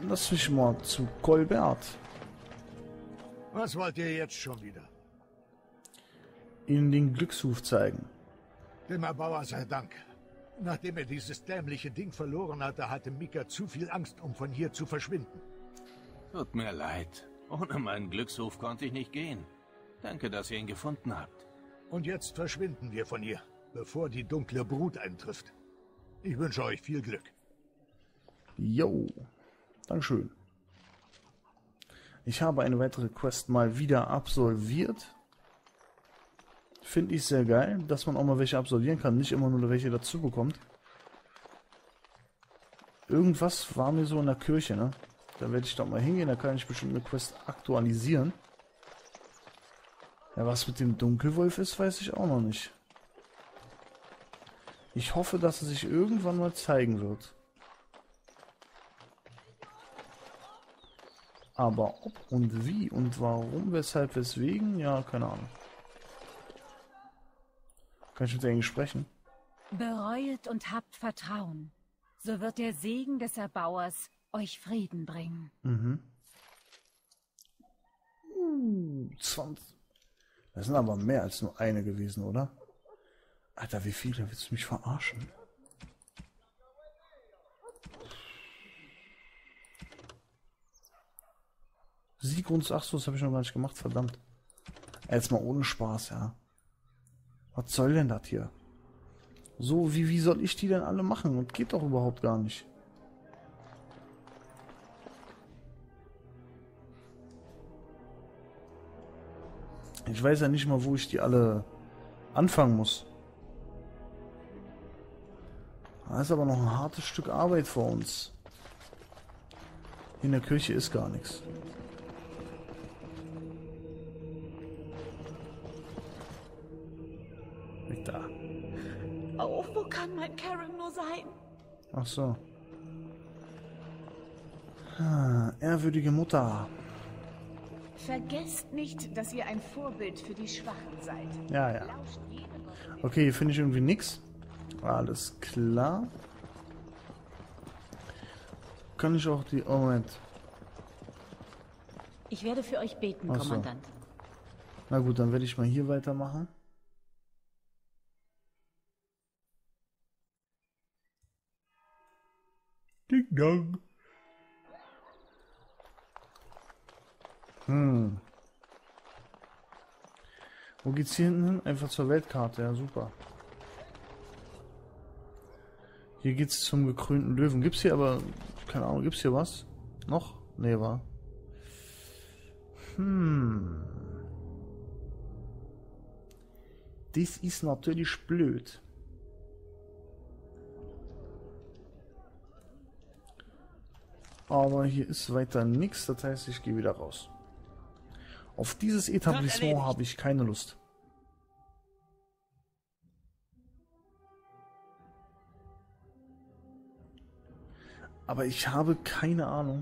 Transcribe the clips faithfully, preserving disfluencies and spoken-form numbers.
Lass mich mal zu Colbert. Was wollt ihr jetzt schon wieder? Ihnen den Glücksruf zeigen. Dem Erbauer sei Dank. Nachdem er dieses dämliche Ding verloren hatte, hatte Mika zu viel Angst, um von hier zu verschwinden. Tut mir leid. Ohne meinen Glücksruf konnte ich nicht gehen. Danke, dass ihr ihn gefunden habt. Und jetzt verschwinden wir von hier, bevor die dunkle Brut eintrifft. Ich wünsche euch viel Glück. Jo. Dankeschön. Ich habe eine weitere Quest mal wieder absolviert. Finde ich sehr geil, dass man auch mal welche absolvieren kann, nicht immer nur welche dazu bekommt. Irgendwas war mir so in der Kirche, ne? Da werde ich doch mal hingehen, da kann ich bestimmt eine Quest aktualisieren. Ja, was mit dem Dunkelwolf ist, weiß ich auch noch nicht. Ich hoffe, dass er sich irgendwann mal zeigen wird. Aber ob und wie und warum, weshalb, weswegen, ja, keine Ahnung. Kann ich mit denen sprechen? Bereuet und habt Vertrauen. So wird der Segen des Erbauers euch Frieden bringen. Mhm. Uh, zwanzig. Das sind aber mehr als nur eine gewesen, oder? Alter, wie viele? Willst du mich verarschen? Sieg und ach so, das habe ich noch gar nicht gemacht, verdammt. Jetzt mal ohne Spaß, ja. Was soll denn das hier? So, wie, wie soll ich die denn alle machen? Das geht doch überhaupt gar nicht. Ich weiß ja nicht mal, wo ich die alle anfangen muss. Da ist aber noch ein hartes Stück Arbeit vor uns. Hier in der Kirche ist gar nichts. Weg da. Oh, wo kann mein Karen nur sein? Ach so. Ah, ehrwürdige Mutter. Vergesst nicht, dass ihr ein Vorbild für die Schwachen seid. Ja, ja. Okay, hier finde ich irgendwie nichts. Alles klar. Kann ich auch die... Oh, Moment. Ich werde für euch beten, Ach so. Kommandant. Na gut, dann werde ich mal hier weitermachen. Ding dong. Hm. Wo geht's hier hinten hin? Einfach zur Weltkarte, ja super. Hier geht's zum gekrönten Löwen. Gibt's hier aber, keine Ahnung, gibt's hier was? Noch? Nee, war. Hm. Das ist natürlich blöd. Aber hier ist weiter nichts, das heißt, ich gehe wieder raus. Auf dieses Etablissement habe ich keine Lust. Aber ich habe keine Ahnung,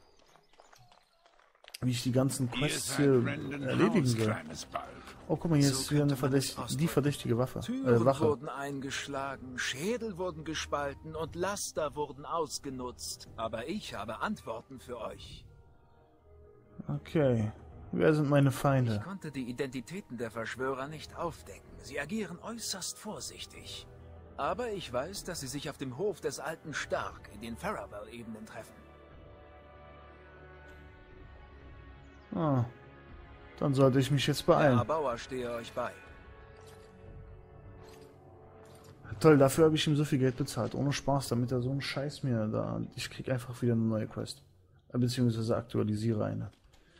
wie ich die ganzen Quests hier erledigen will. Oh, guck mal, hier ist wieder eine verdächtige, die verdächtige Waffe. Türen Äh, Wache. wurden eingeschlagen, Schädel wurden gespalten und Laster wurden ausgenutzt. Aber ich habe Antworten für euch. Okay. Wer sind meine Feinde? Ich konnte die Identitäten der Verschwörer nicht aufdecken. Sie agieren äußerst vorsichtig. Aber ich weiß, dass sie sich auf dem Hof des alten Stark in den Faravel-Ebenen treffen. Ah. Dann sollte ich mich jetzt beeilen. Der Erbauer stehe euch bei. Toll, dafür habe ich ihm so viel Geld bezahlt. Ohne Spaß, damit er so einen Scheiß mir da... Ich krieg einfach wieder eine neue Quest. Beziehungsweise aktualisiere eine.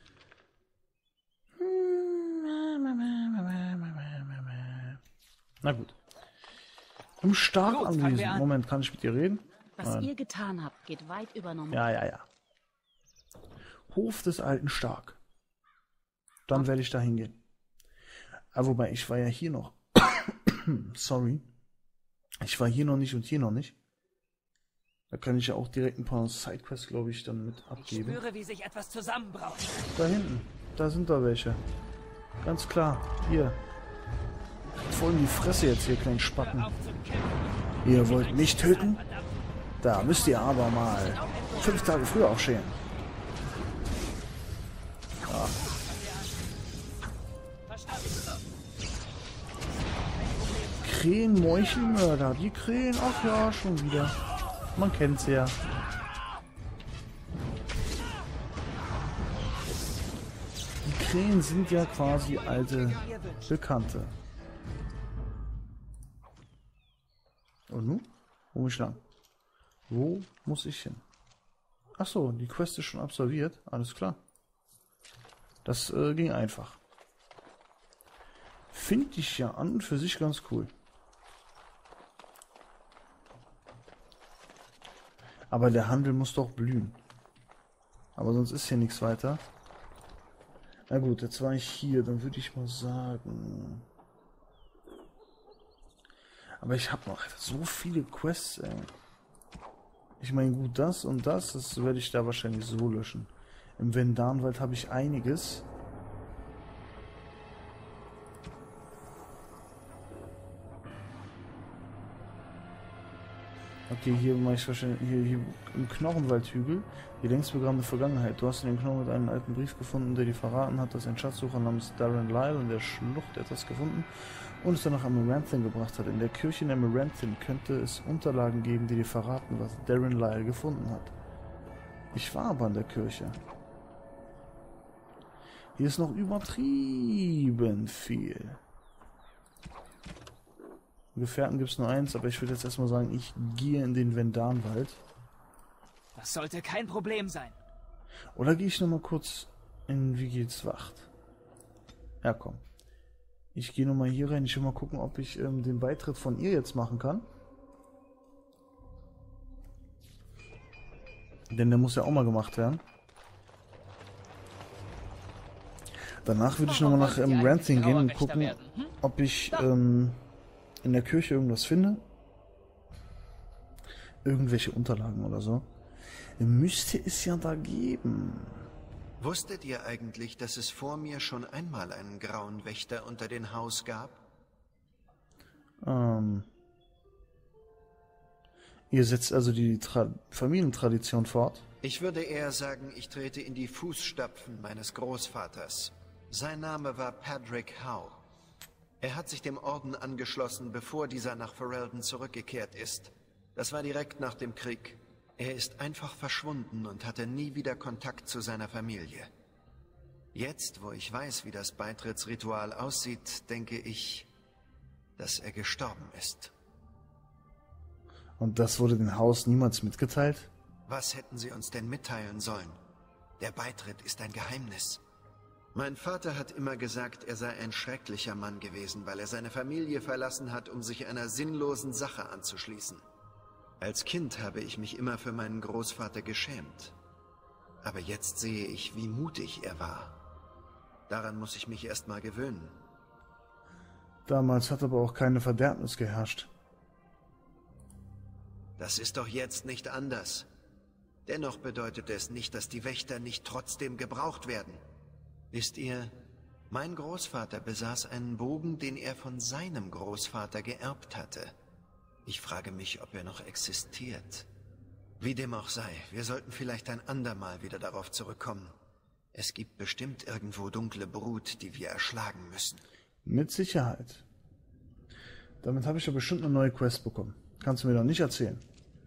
Na gut. Im Stark Gut, anwesend. an. Moment, kann ich mit dir reden? Was Nein. ihr getan habt, geht weit über normal. Ja, ja, ja. Hof des alten Stark. Dann werde ich da hingehen. Aber wobei, ich war ja hier noch. Sorry. Ich war hier noch nicht und hier noch nicht. Da kann ich ja auch direkt ein paar Sidequests, glaube ich, dann mit abgeben. Ich spüre, wie sich etwas zusammenbraut. Da hinten. Da sind da welche. Ganz klar. Hier. Voll in die Fresse jetzt, ihr kleinen Spacken. Ihr wollt mich töten? Da müsst ihr aber mal. fünf Tage früher aufstehen. Ja. Krähen-Meuchelmörder. Die Krähen, ach ja, schon wieder. Man kennt sie ja. Die Krähen sind ja quasi alte Bekannte. Und nun? Wo muss ich lang? Wo muss ich hin? Ach so, die Quest ist schon absolviert. Alles klar. Das äh, ging einfach. Finde ich ja an und für sich ganz cool. Aber der Handel muss doch blühen. Aber sonst ist hier nichts weiter. Na gut, jetzt war ich hier, dann würde ich mal sagen... Aber ich habe noch so viele Quests, ey. Ich meine, gut, das und das, das werde ich da wahrscheinlich so löschen. Im Vendanwald habe ich einiges. Okay, hier mache ich wahrscheinlich, hier, hier im Knochenwaldhügel, die längst begravene Vergangenheit. Du hast in den Knochen mit einem alten Brief gefunden, der dir verraten hat, dass ein Schatzsucher namens Darren Lyle in der Schlucht etwas gefunden und es dann nach Amaranthine gebracht hat. In der Kirche in Amaranthine könnte es Unterlagen geben, die dir verraten, was Darren Lyle gefunden hat. Ich war aber in der Kirche. Hier ist noch übertrieben viel. Gefährten gibt es nur eins, aber ich würde jetzt erstmal sagen, ich gehe in den Vendanwald. Das sollte kein Problem sein. Oder gehe ich nochmal kurz in Wie geht's Wacht? Ja, komm. Ich gehe nochmal hier rein. Ich will mal gucken, ob ich ähm, den Beitritt von ihr jetzt machen kann. Denn der muss ja auch mal gemacht werden. Danach würde ich nochmal nach ähm, Ranting gehen und gucken, hm? ob ich ähm, in der Kirche irgendwas finde. Irgendwelche Unterlagen oder so. Müsste es ja da geben. Wusstet ihr eigentlich, dass es vor mir schon einmal einen grauen Wächter unter den Haus gab? Ähm. Ihr setzt also die Tra- Familientradition fort? Ich würde eher sagen, ich trete in die Fußstapfen meines Großvaters. Sein Name war Padrick Howe. Er hat sich dem Orden angeschlossen, bevor dieser nach Ferelden zurückgekehrt ist. Das war direkt nach dem Krieg. Er ist einfach verschwunden und hatte nie wieder Kontakt zu seiner Familie. Jetzt, wo ich weiß, wie das Beitrittsritual aussieht, denke ich, dass er gestorben ist. Und das wurde dem Haus niemals mitgeteilt? Was hätten sie uns denn mitteilen sollen? Der Beitritt ist ein Geheimnis. Mein Vater hat immer gesagt, er sei ein schrecklicher Mann gewesen, weil er seine Familie verlassen hat, um sich einer sinnlosen Sache anzuschließen. Als Kind habe ich mich immer für meinen Großvater geschämt. Aber jetzt sehe ich, wie mutig er war. Daran muss ich mich erst mal gewöhnen. Damals hat aber auch keine Verderbnis geherrscht. Das ist doch jetzt nicht anders. Dennoch bedeutet es nicht, dass die Wächter nicht trotzdem gebraucht werden. Wisst ihr, mein Großvater besaß einen Bogen, den er von seinem Großvater geerbt hatte. Ich frage mich, ob er noch existiert. Wie dem auch sei, wir sollten vielleicht ein andermal wieder darauf zurückkommen. Es gibt bestimmt irgendwo dunkle Brut, die wir erschlagen müssen. Mit Sicherheit. Damit habe ich ja bestimmt eine neue Quest bekommen. Kannst du mir doch nicht erzählen.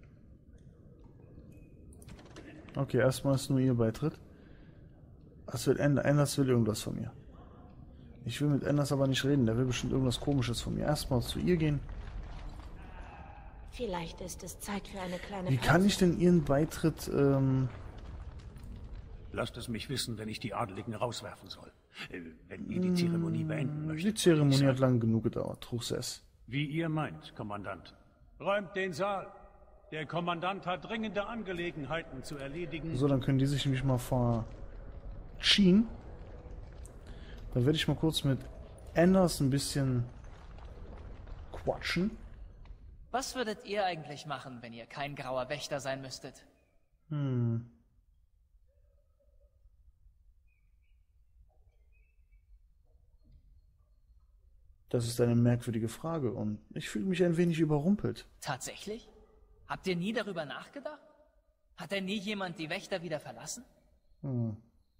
Okay, erstmal ist nur ihr Beitritt. Was will Anders will irgendwas von mir. Ich will mit Anders aber nicht reden, der will bestimmt irgendwas Komisches von mir. Erstmal zu ihr gehen. Vielleicht ist es Zeit für eine kleine Wie Pause. kann ich denn ihren Beitritt, ähm... Lasst es mich wissen, wenn ich die Adeligen rauswerfen soll. Äh, wenn ihr die Zeremonie beenden möchtet. Die Zeremonie hat lang genug gedauert, Truchsess. Wie ihr meint, Kommandant. Räumt den Saal. Der Kommandant hat dringende Angelegenheiten zu erledigen. So, dann können die sich nämlich mal verziehen. Dann werde ich mal kurz mit Anders ein bisschen quatschen. Was würdet ihr eigentlich machen, wenn ihr kein grauer Wächter sein müsstet? Hm. Das ist eine merkwürdige Frage und ich fühle mich ein wenig überrumpelt. Tatsächlich? Habt ihr nie darüber nachgedacht? Hat denn nie jemand die Wächter wieder verlassen? Hm.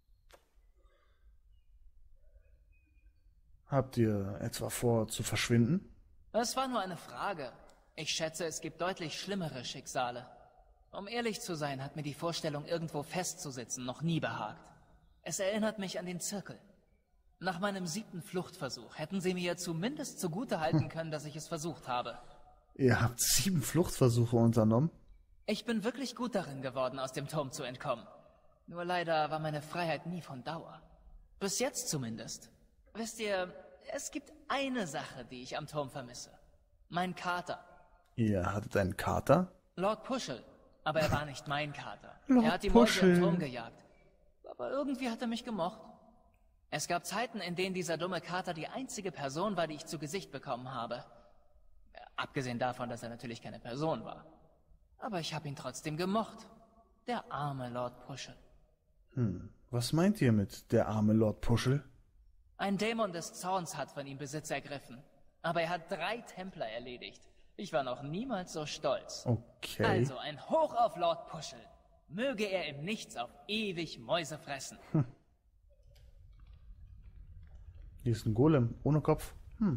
Habt ihr etwa vor, zu verschwinden? Es war nur eine Frage. Ich schätze, es gibt deutlich schlimmere Schicksale. Um ehrlich zu sein, hat mir die Vorstellung, irgendwo festzusitzen, noch nie behagt. Es erinnert mich an den Zirkel. Nach meinem siebten Fluchtversuch hätten sie mir zumindest zugutehalten können, dass ich es versucht habe. Ihr habt sieben Fluchtversuche unternommen? Ich bin wirklich gut darin geworden, aus dem Turm zu entkommen. Nur leider war meine Freiheit nie von Dauer. Bis jetzt zumindest. Wisst ihr, es gibt eine Sache, die ich am Turm vermisse. Mein Kater. Ihr hattet einen Kater? Lord Puschel. Aber er war nicht mein Kater. Lord er hat die Puschel. Mäuse im Turm gejagt. Aber irgendwie hat er mich gemocht. Es gab Zeiten, in denen dieser dumme Kater die einzige Person war, die ich zu Gesicht bekommen habe. Abgesehen davon, dass er natürlich keine Person war. Aber ich habe ihn trotzdem gemocht. Der arme Lord Puschel. Hm, was meint ihr mit der arme Lord Puschel? Ein Dämon des Zorns hat von ihm Besitz ergriffen. Aber er hat drei Templer erledigt. Ich war noch niemals so stolz. Okay. Also ein Hoch auf Lord Puschel. Möge er im Nichts auf ewig Mäuse fressen. Hm. Hier ist ein Golem, ohne Kopf. Hm.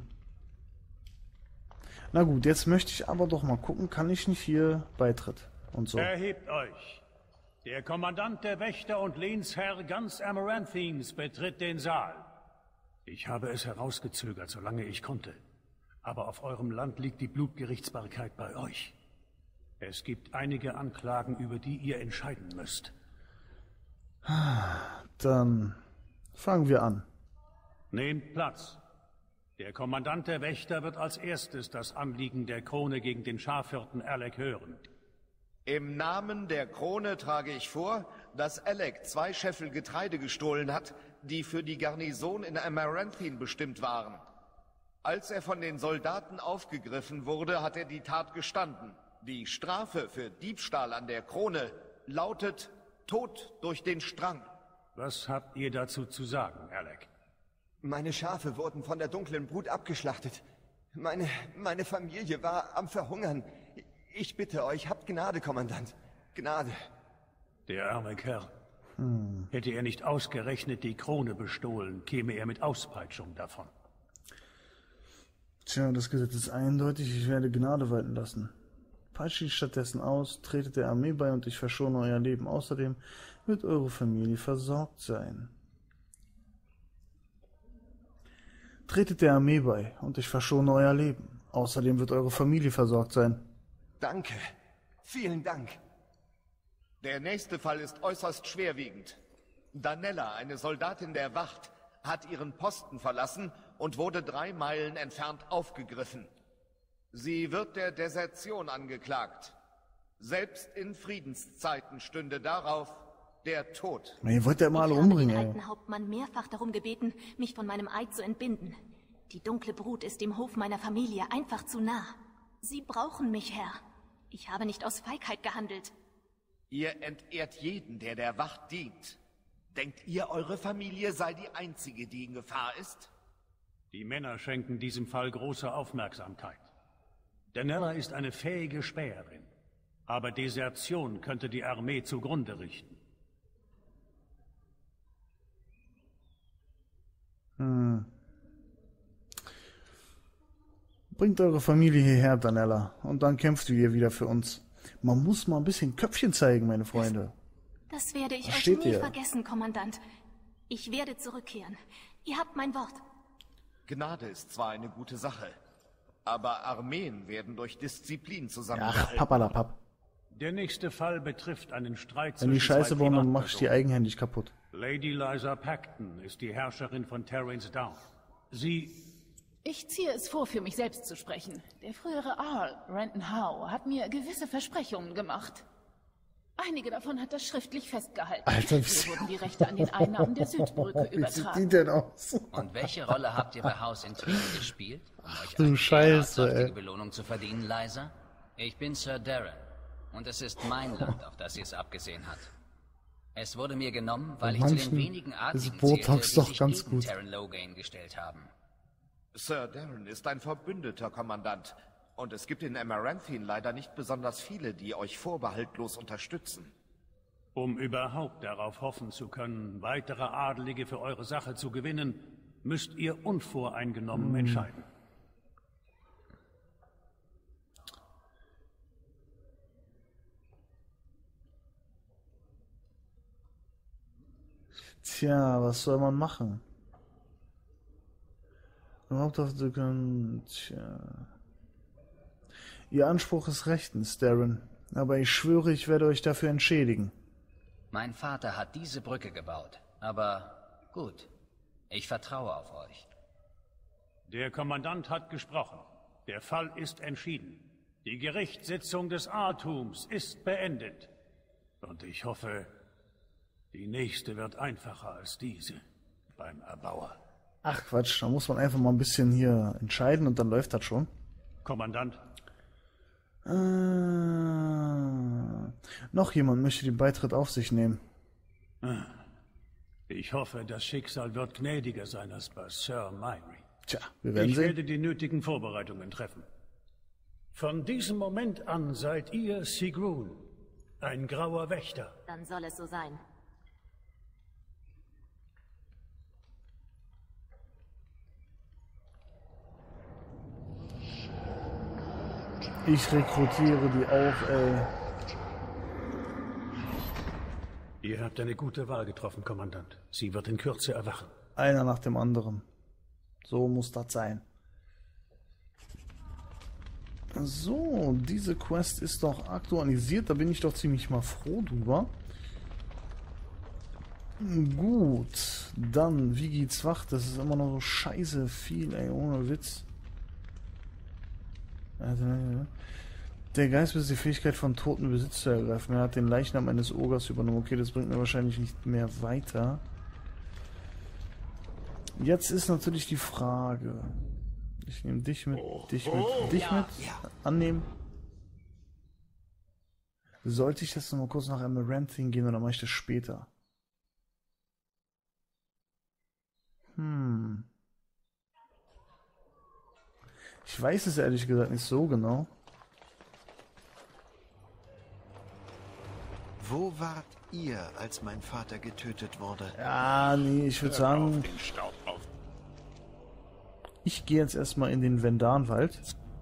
Na gut, jetzt möchte ich aber doch mal gucken, kann ich nicht hier Beitritt und so. Erhebt euch. Der Kommandant der Wächter und Lehnsherr ganz Amaranthines betritt den Saal. Ich habe es herausgezögert, solange ich konnte. Aber auf eurem Land liegt die Blutgerichtsbarkeit bei euch. Es gibt einige Anklagen, über die ihr entscheiden müsst. Dann fangen wir an. Nehmt Platz. Der Kommandant der Wächter wird als erstes das Anliegen der Krone gegen den Schafhirten Alec hören. Im Namen der Krone trage ich vor, dass Alec zwei Scheffel Getreide gestohlen hat, die für die Garnison in Amaranthine bestimmt waren. Als er von den Soldaten aufgegriffen wurde, hat er die Tat gestanden. Die Strafe für Diebstahl an der Krone lautet Tod durch den Strang. Was habt ihr dazu zu sagen, Alec? Meine Schafe wurden von der dunklen Brut abgeschlachtet. Meine, meine Familie war am Verhungern. Ich bitte euch, habt Gnade, Kommandant. Gnade. Der arme Kerl. Hm. Hätte er nicht ausgerechnet die Krone bestohlen, käme er mit Auspeitschung davon. Tja, das Gesetz ist eindeutig, ich werde Gnade walten lassen. Peitsche ich stattdessen aus, tretet der Armee bei und ich verschone euer Leben. Außerdem wird eure Familie versorgt sein. Tretet der Armee bei und ich verschone euer Leben. Außerdem wird eure Familie versorgt sein. Danke. Vielen Dank. Der nächste Fall ist äußerst schwerwiegend. Danella, eine Soldatin der Wacht, hat ihren Posten verlassen und wurde drei Meilen entfernt aufgegriffen. Sie wird der Desertion angeklagt. Selbst in Friedenszeiten stünde darauf der Tod. Ihr wollt ja mal alle umbringen, Ich habe ey. den alten Hauptmann mehrfach darum gebeten, mich von meinem Eid zu entbinden. Die dunkle Brut ist dem Hof meiner Familie einfach zu nah. Sie brauchen mich, Herr. Ich habe nicht aus Feigheit gehandelt. Ihr entehrt jeden, der der Wacht dient. Denkt ihr, eure Familie sei die einzige, die in Gefahr ist? Die Männer schenken diesem Fall große Aufmerksamkeit. Danella ist eine fähige Späherin, aber Desertion könnte die Armee zugrunde richten. Hm. Bringt eure Familie hierher, Danella, und dann kämpft ihr wieder für uns. Man muss mal ein bisschen Köpfchen zeigen, meine Freunde. Das werde ich euch Versteht nie ihr? vergessen, Kommandant. Ich werde zurückkehren. Ihr habt mein Wort. Gnade ist zwar eine gute Sache, aber Armeen werden durch Disziplin Ach, zusammengehalten. papalapap. Der nächste Fall betrifft einen Streit Wenn die zwischen Scheiße zwei bauen, dann mach ich die Privatpersonen. eigenhändig kaputt. Lady Lysa Paxton ist die Herrscherin von Terrence Down. Sie... Ich ziehe es vor, für mich selbst zu sprechen. Der frühere Earl, Renton Howe, hat mir gewisse Versprechungen gemacht. Einige davon hat er schriftlich festgehalten. Alter, wie Mir wurden die Rechte an den Einnahmen der Südbrücke Wie sieht die übertragen. denn aus? Und welche Rolle habt ihr bei Haus Intrigen gespielt, um euch du eine Scheiße, saftige ey. Belohnung zu verdienen, Lysa? Ich bin Sir Darren, und es ist mein Land, auf das sie es abgesehen hat. Es wurde mir genommen, weil Bei ich zu den manchen wenigen ist Adligen Botox zählte, doch die sich ganz gegen gut. Terran Logain gestellt haben. Sir Darren ist ein Verbündeter Kommandant. Und es gibt in Amaranthine leider nicht besonders viele, die euch vorbehaltlos unterstützen. Um überhaupt darauf hoffen zu können, weitere Adelige für eure Sache zu gewinnen, müsst ihr unvoreingenommen hm. entscheiden. Tja, was soll man machen? Überhaupt du können. Tja. Ihr Anspruch ist rechtens, Darren. Aber ich schwöre, ich werde euch dafür entschädigen. Mein Vater hat diese Brücke gebaut. Aber gut, ich vertraue auf euch. Der Kommandant hat gesprochen. Der Fall ist entschieden. Die Gerichtssitzung des Artums ist beendet. Und ich hoffe, die nächste wird einfacher als diese beim Erbauer. Ach Quatsch, da muss man einfach mal ein bisschen hier entscheiden und dann läuft das schon. Kommandant. Äh, noch jemand möchte den Beitritt auf sich nehmen. Ich hoffe, das Schicksal wird gnädiger sein als bei Sir Myrie. Tja, wir werden ich sehen. Ich werde die nötigen Vorbereitungen treffen. Von diesem Moment an seid ihr Sigrun, ein grauer Wächter. Dann soll es so sein. Ich rekrutiere die auch, ey. Ihr habt eine gute Wahl getroffen, Kommandant. Sie wird in Kürze erwachen. Einer nach dem anderen. So muss das sein. So, diese Quest ist doch aktualisiert. Da bin ich doch ziemlich mal froh drüber. Gut, dann, wie geht's wach? Das ist immer noch so scheiße viel, ey, ohne Witz. Der Geist besitzt die Fähigkeit, von Toten Besitz zu ergreifen. Er hat den Leichnam eines Ogers übernommen. Okay, das bringt mir wahrscheinlich nicht mehr weiter. Jetzt ist natürlich die Frage. Ich nehme dich mit, dich mit, dich mit. Annehmen. Sollte ich jetzt noch mal kurz nach Amaranthine gehen oder mache ich das später? Hm. Ich weiß es ehrlich gesagt nicht so genau. Wo wart ihr, als mein Vater getötet wurde? Ja, nee, ich würde sagen, ich gehe jetzt erstmal in den Vendanwald.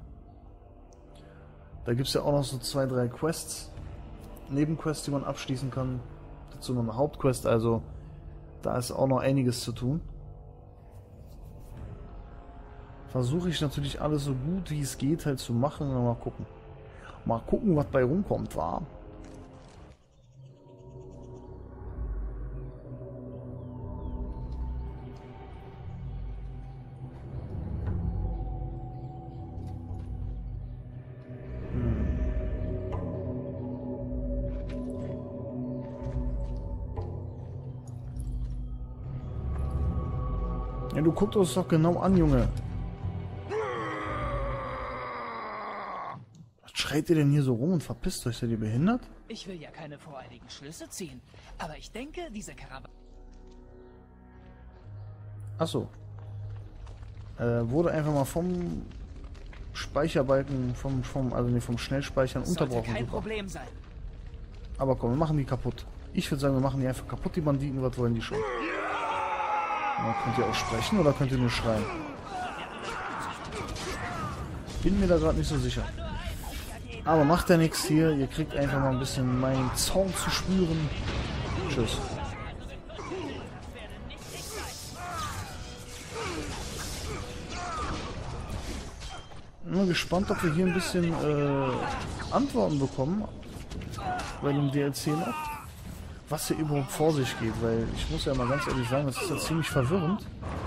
Da gibt es ja auch noch so zwei, drei Quests. Nebenquests, die man abschließen kann. Dazu noch eine Hauptquest, also da ist auch noch einiges zu tun. Versuche ich natürlich alles so gut wie es geht halt zu machen. Und mal gucken. Mal gucken, was bei rumkommt, war. Ja, du guckst uns doch genau an, Junge. Was schreit ihr denn hier so rum und verpisst euch? Seid ihr behindert? Ich will ja keine voreiligen Schlüsse ziehen, aber ich denke, diese Karawane... Achso. Äh, wurde einfach mal vom Speicherbalken, vom, vom, also nee, vom Schnellspeichern Sollte unterbrochen. kein Super. Problem sein. Aber komm, wir machen die kaputt. Ich würde sagen, wir machen die einfach kaputt, die Banditen. Was wollen die schon? Ja, könnt ihr auch sprechen oder könnt ihr nur schreien? Bin mir da gerade nicht so sicher. Aber macht ja nichts hier. Ihr kriegt einfach mal ein bisschen meinen Zorn zu spüren. Tschüss. Bin mal gespannt, ob wir hier ein bisschen äh, Antworten bekommen. Bei dem D L C noch. Was hier überhaupt vor sich geht, weil ich muss ja mal ganz ehrlich sagen, das ist ja ziemlich verwirrend.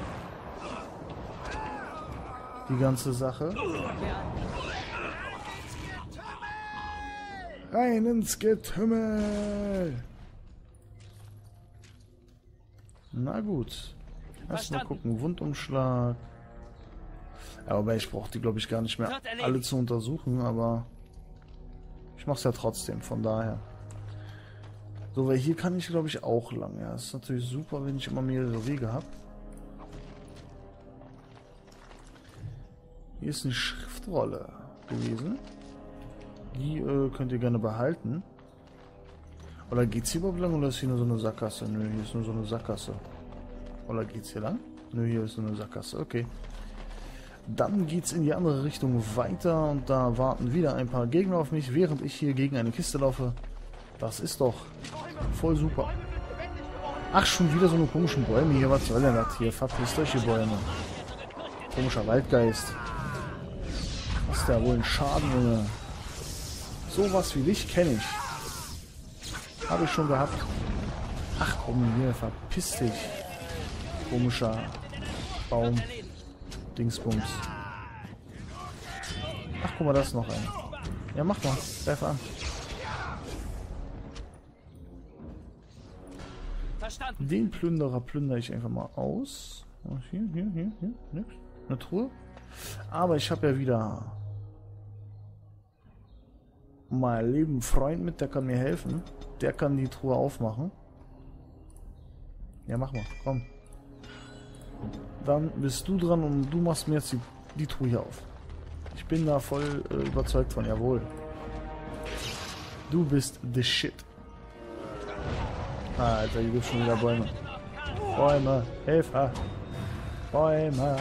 Die ganze Sache. Rein ins Getümmel! Na gut. Erstmal gucken, Wundumschlag. Ja, aber ich brauche die, glaube ich, gar nicht mehr alle zu untersuchen, aber ich mache es ja trotzdem, von daher. So, weil hier kann ich, glaube ich, auch lang. Ja, ist natürlich super, wenn ich immer mehrere Wege habe. Hier ist eine Schriftrolle gewesen. Die äh, könnt ihr gerne behalten. Oder geht's hier überhaupt lang oder ist hier nur so eine Sackgasse? Nö, hier ist nur so eine Sackgasse. Oder geht's hier lang? Nö, hier ist nur eine Sackgasse. Okay. Dann geht's in die andere Richtung weiter und da warten wieder ein paar Gegner auf mich, während ich hier gegen eine Kiste laufe. Das ist doch voll super. Ach, schon wieder so eine komischen Bäume hier. Was soll denn das hier? Verpisst euch, ihr Bäume. Komischer Waldgeist. Was ist da wohl ein Schaden, Junge? Sowas wie dich kenne ich. Habe ich schon gehabt. Ach komm, hier, verpiss dich. Komischer Baum. Dingsbums. Ach, guck mal, da ist noch ein. Ja, mach mal. Greif an. Den Plünderer plündere ich einfach mal aus. Hier, hier, hier, hier. Nix. Eine Truhe. Aber ich habe ja wieder meinen lieben Freund mit, der kann mir helfen. Der kann die Truhe aufmachen. Ja, mach mal. Komm. Dann bist du dran und du machst mir jetzt die, die Truhe hier auf. Ich bin da voll äh, überzeugt von, jawohl. Du bist the shit. Ah, Alter, hier gibt schon wieder Bäume. Bäume, Hilfe. Bäume.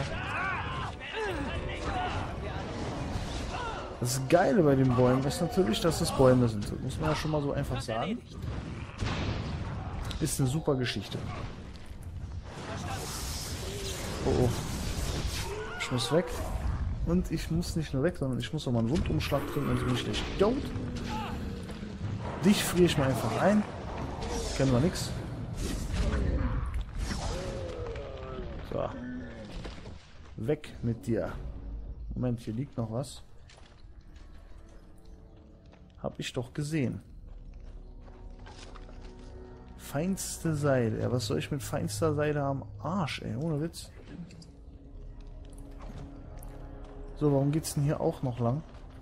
Das Geile bei den Bäumen ist natürlich, dass es Bäume sind. Das muss man ja schon mal so einfach sagen. Ist eine super Geschichte. Oh oh. Ich muss weg. Und ich muss nicht nur weg, sondern ich muss auch mal einen Wundumschlag trinken, sonst bin ich nicht tot. Dich friere ich mal einfach ein. Kennen wir nix. So. Weg mit dir. Moment, hier liegt noch was. Hab ich doch gesehen. Feinste Seide. Ja, was soll ich mit feinster Seide am Arsch, ey? Ohne Witz. So, warum geht's denn hier auch noch lang?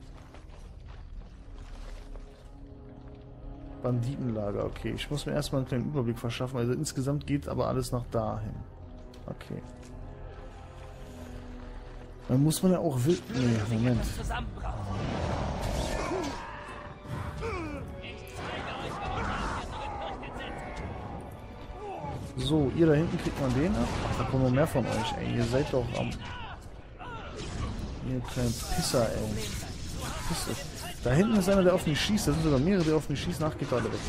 Banditenlager, okay. Ich muss mir erstmal einen kleinen Überblick verschaffen. Also insgesamt geht aber alles nach dahin. Okay. Dann muss man ja auch wild... Nee, Moment. So, ihr da hinten kriegt man den ab. Ach, da kommen noch mehr von euch, ey. Ihr seid doch am... Ihr kleinen Pisser, ey. Pisst euch. Da hinten ist einer, der auf mich schießt. Da sind sogar mehrere, die auf mich schießen. Ach, geht alle weg.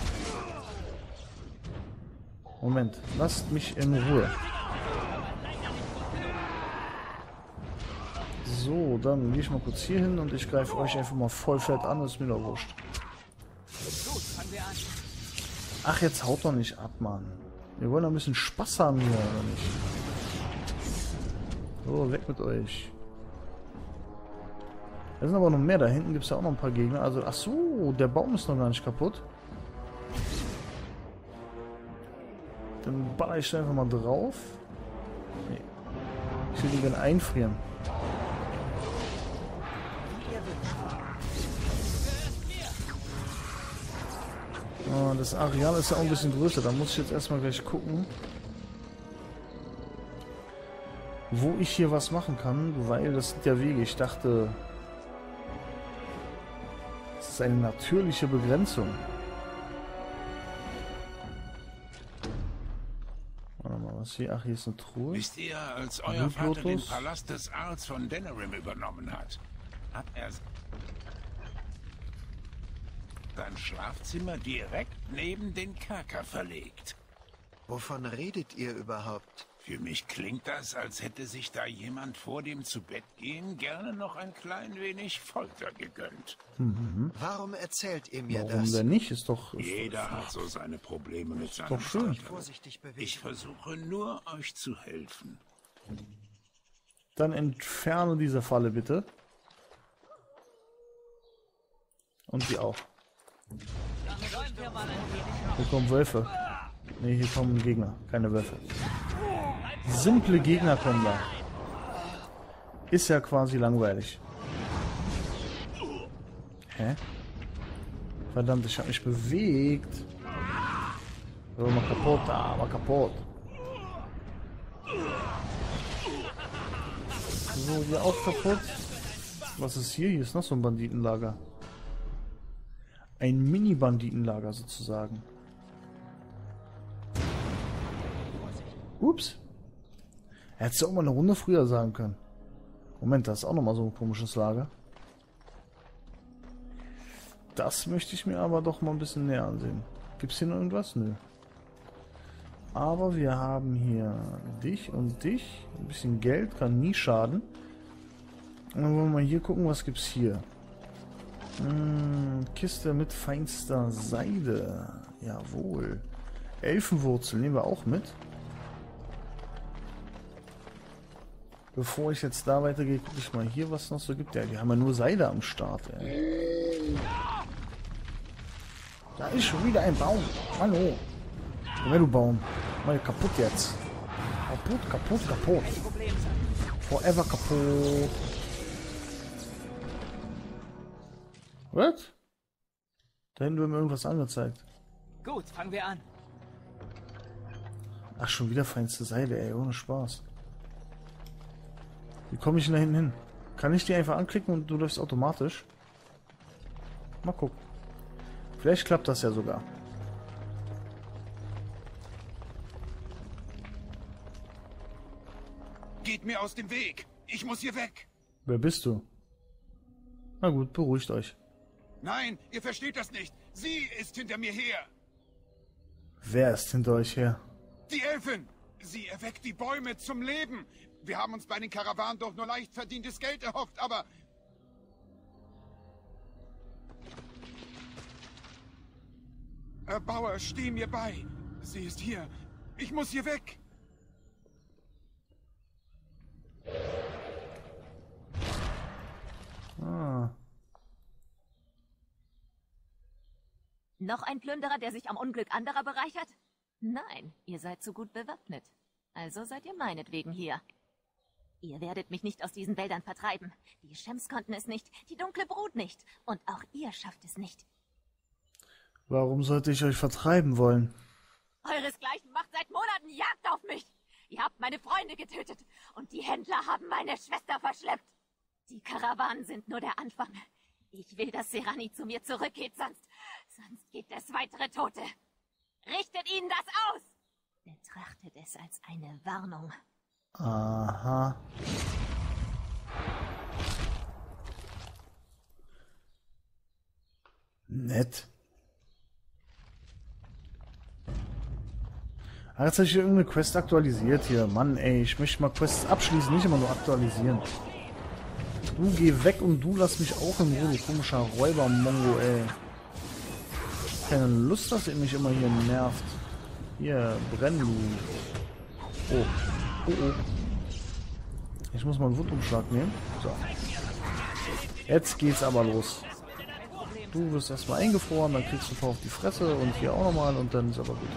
Moment. Lasst mich in Ruhe. So, dann gehe ich mal kurz hier hin und ich greife euch einfach mal voll fett an. Das ist mir doch wurscht. Ach, jetzt haut doch nicht ab, Mann. Wir wollen ein bisschen Spaß haben hier, oder nicht? So, weg mit euch. Da sind aber noch mehr. Da hinten gibt es ja auch noch ein paar Gegner. Also, ach so, der Baum ist noch gar nicht kaputt. Dann baller ich da einfach mal drauf. Nee. Ich will die gerne einfrieren. Oh, das Areal ist ja auch ein bisschen größer. Da muss ich jetzt erstmal gleich gucken, wo ich hier was machen kann, weil das sind ja Wege. Ich dachte, das ist eine natürliche Begrenzung. Warte mal, was hier? Ach, hier ist eine Truhe. Wisst ihr, als euer Vater den Palast des Earls von Denerim übernommen hat, hat er sein Schlafzimmer direkt neben den Kerker verlegt. Wovon redet ihr überhaupt? Für mich klingt das, als hätte sich da jemand vor dem Zubettgehen gerne noch ein klein wenig Folter gegönnt. Mhm. Warum erzählt ihr mir Warum das? denn nicht? Ist doch... Ist Jeder doch, hat so seine Probleme mit seinem doch schön. Vater. Ich versuche nur, euch zu helfen. Dann entferne diese Falle bitte. Und sie auch. Hier kommen Wölfe. Ne, hier kommen Gegner, keine Wölfe. Simple Gegner kommen da. Ist ja quasi langweilig. Hä? Verdammt, ich habe mich bewegt. So, mal kaputt, da, mal kaputt. So, hier auch kaputt. Was ist hier? Hier ist noch so ein Banditenlager. Ein Mini-Banditenlager sozusagen. Ups. Hättest du auch mal eine Runde früher sagen können. Moment, da ist auch nochmal so ein komisches Lager. Das möchte ich mir aber doch mal ein bisschen näher ansehen. Gibt es hier noch irgendwas? Nö. Aber wir haben hier dich und dich. Ein bisschen Geld kann nie schaden. Und dann wollen wir mal hier gucken, was gibt's hier. Hm, Kiste mit feinster Seide. Jawohl. Elfenwurzel nehmen wir auch mit. Bevor ich jetzt da weitergehe, gucke ich mal hier, was es noch so gibt. Ja, die haben ja nur Seide am Start, ey. Da ist schon wieder ein Baum. Hallo. Komm her, du Baum. Mal kaputt jetzt. Kaputt, kaputt, kaputt. Forever kaputt. Was? Da hinten wird mir irgendwas angezeigt. Gut, fangen wir an. Ach, schon wieder feinste Seide, ey. Ohne Spaß. Wie komme ich denn da hinten hin? Kann ich die einfach anklicken und du läufst automatisch? Mal gucken. Vielleicht klappt das ja sogar. Geht mir aus dem Weg. Ich muss hier weg. Wer bist du? Na gut, beruhigt euch. Nein, ihr versteht das nicht. Sie ist hinter mir her. Wer ist hinter euch her? Die Elfin. Sie erweckt die Bäume zum Leben. Wir haben uns bei den Karawanen doch nur leicht verdientes Geld erhofft, aber... Erbauer, steh mir bei. Sie ist hier. Ich muss hier weg. Ah. Noch ein Plünderer, der sich am Unglück anderer bereichert? Nein, ihr seid zu gut bewaffnet. Also seid ihr meinetwegen hier. Ihr werdet mich nicht aus diesen Wäldern vertreiben. Die Shems konnten es nicht, die dunkle Brut nicht. Und auch ihr schafft es nicht. Warum sollte ich euch vertreiben wollen? Euresgleichen macht seit Monaten Jagd auf mich. Ihr habt meine Freunde getötet und die Händler haben meine Schwester verschleppt. Die Karawanen sind nur der Anfang. Ich will, dass Serani zu mir zurückgeht, sonst, sonst gibt es weitere Tote. Richtet ihnen das aus! Betrachtet es als eine Warnung. Aha. Nett. Ah, jetzt habe ich hier irgendeine Quest aktualisiert hier. Mann, ey, ich möchte mal Quests abschließen, nicht immer nur aktualisieren. Du geh weg und du lass mich auch in Ruhe, du komischer Räuber-Mongo, ey. Keine Lust, dass ihr mich immer hier nervt. Hier, brenn du. Oh. Oh, oh. Ich muss mal einen Wundumschlag nehmen. So. Jetzt geht's aber los. Du wirst erstmal eingefroren, dann kriegst du vor auf die Fresse und hier auch nochmal und dann ist aber gut.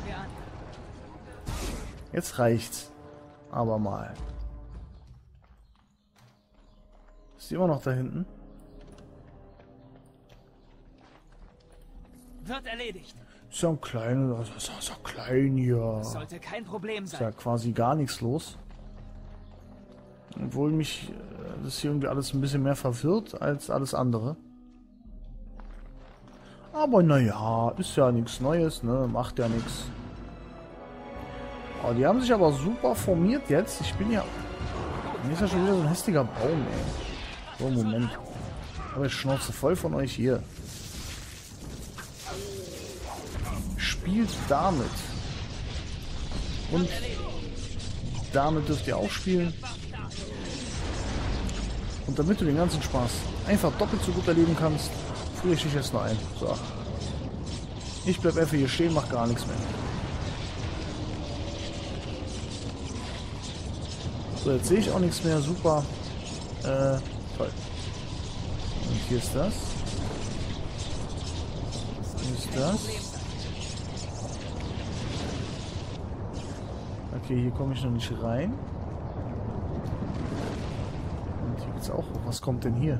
Jetzt reicht's. Aber mal. Ist die immer noch da hinten? Wird erledigt. Ist ja ein kleiner, das ist ja so klein hier. Sollte kein Problem Ist sein. ja quasi gar nichts los. Obwohl mich äh, das hier irgendwie alles ein bisschen mehr verwirrt als alles andere. Aber naja, ist ja nichts Neues, ne? Macht ja nichts. Oh, die haben sich aber super formiert jetzt. Ich bin ja... Hier ist ja schon wieder so ein hässlicher Baum, ey. So, Moment. Ich habe jetzt Schnauze voll von euch hier. Spielt damit. Und damit dürft ihr auch spielen. Und damit du den ganzen Spaß einfach doppelt so gut erleben kannst, friere ich dich jetzt noch ein. So. Ich bleib einfach hier stehen, mach gar nichts mehr. So, jetzt sehe ich auch nichts mehr. Super. Äh, toll. Und hier ist das. Hier ist das. Okay, hier komme ich noch nicht rein. Und hier geht's auch. Was kommt denn hier?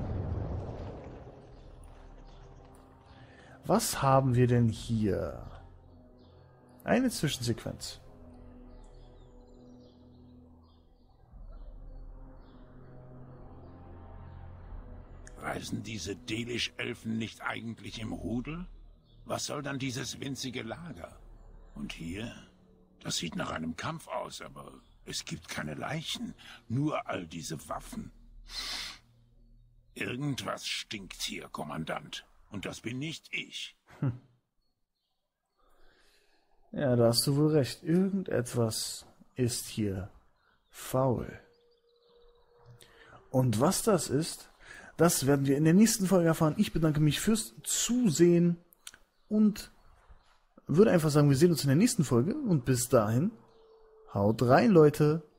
Was haben wir denn hier? Eine Zwischensequenz. Reisen diese Delish-Elfen nicht eigentlich im Rudel? Was soll dann dieses winzige Lager? Und hier? Das sieht nach einem Kampf aus, aber es gibt keine Leichen, nur all diese Waffen. Irgendwas stinkt hier, Kommandant. Und das bin nicht ich. Hm. Ja, da hast du wohl recht. Irgendetwas ist hier faul. Und was das ist, das werden wir in der nächsten Folge erfahren. Ich bedanke mich fürs Zusehen und würde einfach sagen, wir sehen uns in der nächsten Folge. Und bis dahin, haut rein, Leute.